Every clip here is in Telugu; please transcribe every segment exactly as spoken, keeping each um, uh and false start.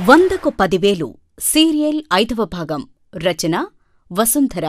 వందకు పదివేలు సీరియల్ ఐదవ భాగం. రచన వసుంధర.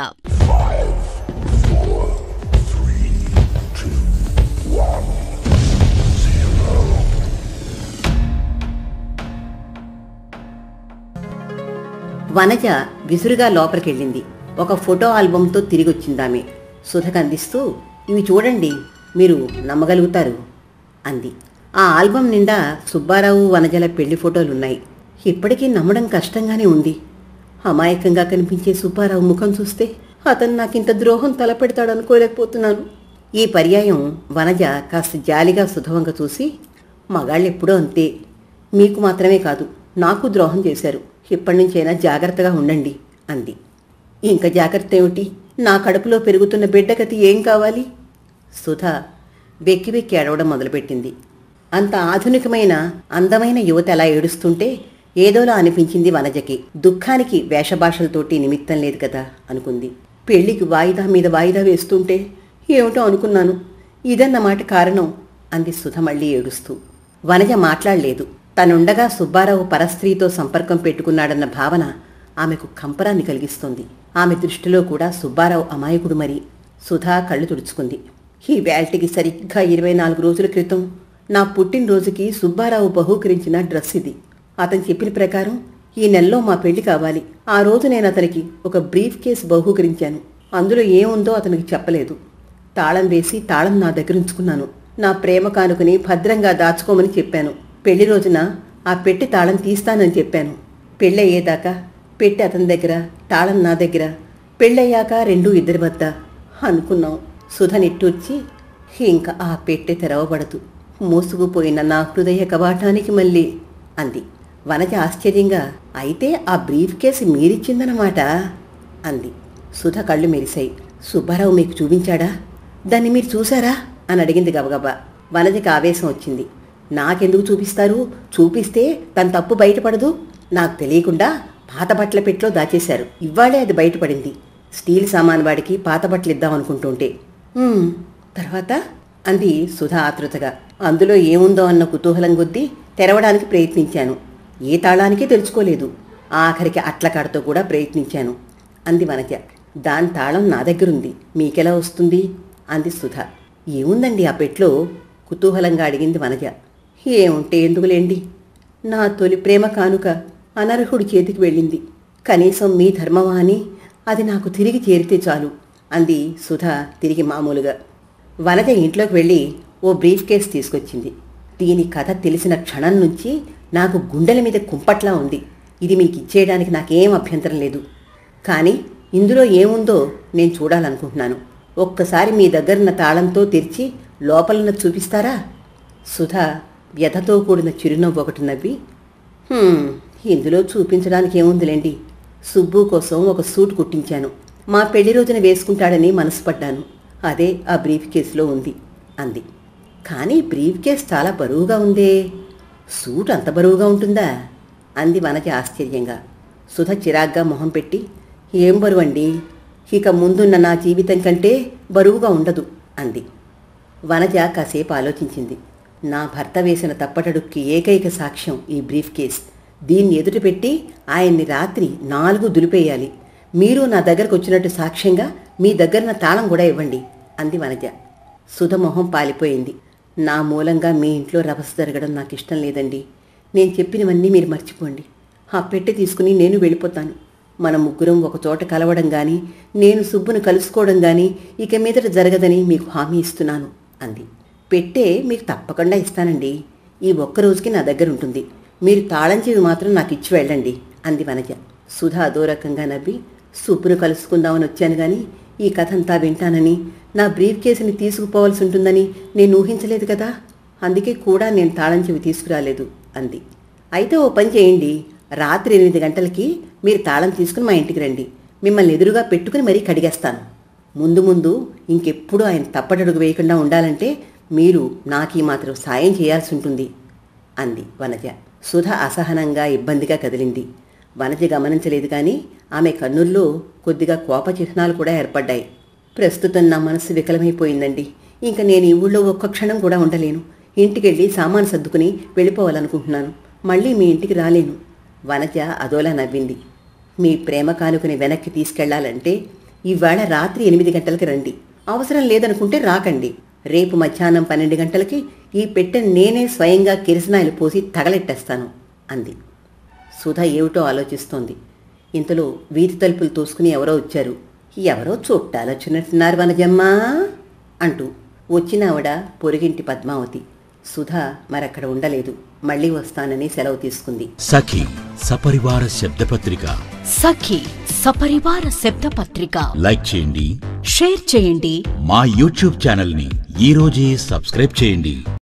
వనజ విసురుగా లోపలికెళ్ళింది. ఒక ఫోటో ఆల్బంతో తిరిగొచ్చిందామె. సుధకందిస్తూ, ఇవి చూడండి, మీరు నమ్మగలుగుతారు అంది. ఆ ఆల్బం నిండా సుబ్బారావు వనజల పెళ్లి ఫోటోలున్నాయి. ఇప్పటికీ నమ్మడం కష్టంగానే ఉంది. అమాయకంగా కనిపించే సుబ్బారావు ముఖం చూస్తే అతను నాకింత ద్రోహం తలపెడతాడనుకోలేకపోతున్నాను. ఈ పర్యాయం వనజ కాస్త జాలిగా సుధవంక చూసి, మగాళ్ళెప్పుడూ అంతే, మీకు మాత్రమే కాదు నాకు ద్రోహం చేశారు, ఇప్పటినుంచైనా జాగ్రత్తగా ఉండండి అంది. ఇంక జాగ్రత్త ఏమిటి, నా కడుపులో పెరుగుతున్న బిడ్డగతి ఏం కావాలి? సుధ వెక్కి వెక్కి ఏడవడం మొదలుపెట్టింది. అంత ఆధునికమైన అందమైన యువత అలా ఏడుస్తుంటే ఏదోలా అనిపించింది వనజకి. దుఃఖానికి వేషభాషలతోటి నిమిత్తం లేదు కదా అనుకుంది. పెళ్లికి వాయిదా మీద వాయిదా వేస్తుంటే ఏమిటో అనుకున్నాను, ఇదన్నమాట కారణం అంది సుధ మళ్ళీ ఏడుస్తూ. వనజ మాట్లాడలేదు. తనుండగా సుబ్బారావు పరస్త్రీతో సంపర్కం పెట్టుకున్నాడన్న భావన ఆమెకు కంపరాన్ని కలిగిస్తోంది. ఆమె దృష్టిలో కూడా సుబ్బారావు అమాయకుడు. మరి సుధా కళ్ళు తుడుచుకుంది. ఈ వేల్టికి సరిగ్గా ఇరవై నాలుగు రోజుల క్రితం నా పుట్టినరోజుకి సుబ్బారావు బహూకరించిన డ్రెస్ ఇది. అతను చెప్పిన ప్రకారం ఈ నెలలో మా పెళ్లి కావాలి. ఆ రోజు నేను అతనికి ఒక బ్రీఫ్ కేసు బహూకరించాను. అందులో ఏముందో అతనికి చెప్పలేదు. తాళం వేసి తాళం నా దగ్గర ఉంచుకున్నాను. నా ప్రేమ కానుకని భద్రంగా దాచుకోమని చెప్పాను. పెళ్లి రోజున ఆ పెట్టి తాళం తీస్తానని చెప్పాను. పెళ్ళయ్యేదాకా పెట్టి అతని దగ్గర, తాళం నా దగ్గర. పెళ్ళయ్యాక రెండూ ఇద్దరి వద్ద అనుకున్నాం. సుధ నిట్టూర్చి, ఇంకా ఆ పెట్టె తెరవబడదు, మూసుకుపోయిన నా హృదయ కవాటానికి మళ్ళీ అంది. వనజ ఆశ్చర్యంగా, అయితే ఆ బ్రీఫ్ కేసు మీరిచ్చిందన్నమాట అంది. సుధ కళ్ళు మెరిశాయి. సుబ్బారావు మీకు చూపించాడా? దాన్ని మీరు చూశారా అని అడిగింది గబగబా. వనజకి ఆవేశం వచ్చింది. నాకెందుకు చూపిస్తారు? చూపిస్తే తన తప్పు బయటపడదు. నాకు తెలియకుండా పాత బట్టల పెట్టిలో దాచేశారు. ఇవాళే అది బయటపడింది. స్టీల్ సామాన్ వాడికి పాత బట్టలు ఇద్దామనుకుంటుంటే. తర్వాత అంది సుధ ఆతృతగా. అందులో ఏముందో అన్న కుతూహలం కొద్దీ తెరవడానికి ప్రయత్నించాను. ఏ తాళానికి తెలుసుకోలేదు. ఆఖరికి అట్ల కాడతో కూడా ప్రయత్నించాను అంది వనజ. దాని తాళం నా దగ్గరుంది, మీకెలా వస్తుంది అంది సుధ. ఏముందండి ఆ పెట్లో కుతూహలంగా అడిగింది వనజ. ఏముంటే ఎందుకులేండి, నా తొలి ప్రేమ కానుక అనర్హుడి చేతికి వెళ్ళింది. కనీసం మీ ధర్మమా అని అది నాకు తిరిగి చేరితే చాలు అంది సుధ తిరిగి మామూలుగా. వనజ ఇంట్లోకి వెళ్ళి ఓ బ్రీఫ్ కేస్ తీసుకొచ్చింది. దీని కథ తెలిసిన క్షణం నుంచి నాకు గుండెల మీద కుంపట్లా ఉంది. ఇది మీకు ఇచ్చేయడానికి నాకేం అభ్యంతరం లేదు, కానీ ఇందులో ఏముందో నేను చూడాలనుకుంటున్నాను. ఒక్కసారి మీ దగ్గరున్న తాళంతో తెరిచి లోపలన్న చూపిస్తారా? సుధ వ్యధతో కూడిన చిరునవ్వు ఒకటి నవ్వి, ఇందులో చూపించడానికి ఏముందిలేండి, సుబ్బు కోసం ఒక సూట్ కుట్టించాను. మా పెళ్లి రోజున వేసుకుంటాడని మనసుపడ్డాను. అదే ఆ బ్రీఫ్ కేసులో ఉంది అంది. కానీ బ్రీఫ్ కేస్ చాలా బరువుగా ఉందే, సూట్ అంత బరువుగా ఉంటుందా అంది వనజ ఆశ్చర్యంగా. సుధ చిరాగ్గా మొహం పెట్టి, ఏం బరువండి, ఇక ముందున్న నా జీవితం కంటే బరువుగా ఉండదు అంది. వనజ కాసేపు ఆలోచించింది. నా భర్త వేసిన తప్పటడుక్కి ఏకైక సాక్ష్యం ఈ బ్రీఫ్ కేస్. దీన్ని ఎదుట పెట్టి ఆయన్ని రాత్రి నాలుగు దులిపేయాలి. మీరు నా దగ్గరకు వచ్చినట్టు సాక్ష్యంగా మీ దగ్గరన తాళం కూడా ఇవ్వండి అంది వనజ. సుధ మొహం పాలిపోయింది. నా మూలంగా మీ ఇంట్లో రభస జరగడం నాకు ఇష్టం లేదండి. నేను చెప్పినవన్నీ మీరు మర్చిపోండి. ఆ పెట్టె తీసుకుని నేను వెళ్ళిపోతాను. మన ముగ్గురం ఒకచోట కలవడం కానీ, నేను సుబ్బును కలుసుకోవడం కానీ ఇక మీదట జరగదని మీకు హామీ ఇస్తున్నాను అంది. పెట్టె మీకు తప్పకుండా ఇస్తానండి. ఈ ఒక్కరోజుకి నా దగ్గర ఉంటుంది. మీరు తాళం చెవి మాత్రం నాకు ఇచ్చి వెళ్ళండి అంది వనజ. సుధ అదోరకంగా నవ్వి, సుబ్బును కలుసుకుందామని వచ్చాను కానీ ఈ కథ అంతా వింటానని, నా బ్రీఫ్ కేసుని తీసుకుపోవాల్సి ఉంటుందని నేను ఊహించలేదు కదా, అందుకే కూడా నేను తాళం చెవి తీసుకురాలేదు అంది. అయితే ఓ పని చేయండి, రాత్రి ఎనిమిది గంటలకి మీరు తాళం తీసుకుని మా ఇంటికి రండి. మిమ్మల్ని ఎదురుగా పెట్టుకుని మరీ కడిగేస్తాను. ముందు ముందు ఇంకెప్పుడు ఆయన తప్పటడుగు వేయకుండా ఉండాలంటే మీరు నాకు ఈ మాత్రం సాయం చేయాల్సి ఉంటుంది అంది వనజ. సుధ అసహనంగా ఇబ్బందిగా కదిలింది. వనజ గమనించలేదు కానీ ఆమె కన్నుల్లో కొద్దిగా కోప చిహ్నాలు కూడా ఏర్పడ్డాయి. ప్రస్తుతం నా మనస్సు వికలమైపోయిందండి. ఇంక నేను ఈ ఊళ్ళో ఒక్క క్షణం కూడా ఉండలేను. ఇంటికెళ్ళి సామాను సర్దుకుని వెళ్ళిపోవాలనుకుంటున్నాను. మళ్ళీ మీ ఇంటికి రాలేను. వనజ అదోలా నవ్వింది. మీ ప్రేమ కానుకని వెనక్కి తీసుకెళ్లాలంటే ఇవాళ రాత్రి ఎనిమిది గంటలకి రండి. అవసరం లేదనుకుంటే రాకండి. రేపు మధ్యాహ్నం పన్నెండు గంటలకి ఈ పెట్టెను నేనే స్వయంగా కిరసనాయిలు పోసి తగలెట్టేస్తాను అంది. సుధ ఏమిటో ఆలోచిస్తోంది. ఇంతలో వీధి తలుపులు తోసుకుని ఎవరో వచ్చారు. ఎవరో చుట్టాలొచ్చినట్టున్నారు వనజమ్మా అంటూ వచ్చిన ఆవిడ పొరుగింటి పద్మావతి. సుధ మరక్కడ ఉండలేదు. మళ్లీ వస్తానని సెలవు తీసుకుంది. సఖి సపరివార శబ్దపత్రిక సఖి సపరివార శబ్దపత్రిక లైక్ చేయండి, షేర్ చేయండి. మా యూట్యూబ్ ఛానల్ ని ఈ రోజే సబ్స్క్రైబ్ చేయండి.